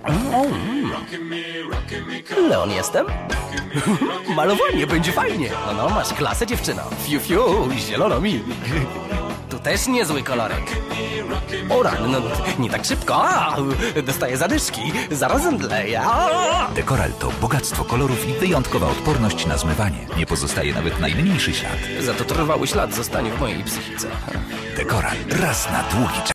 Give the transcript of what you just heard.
Leon jestem? Malowanie będzie fajnie. No, masz klasę, dziewczyno. Fiu, fiu, zielono mi. Tu też niezły kolorek. O rany, no nie tak szybko. Dostaję zadyszki. Zaraz zemdleję. Dekoral to bogactwo kolorów i wyjątkowa odporność na zmywanie. Nie pozostaje nawet najmniejszy ślad. Za to trwały ślad zostanie w mojej psychice. Dekoral raz na długi czas.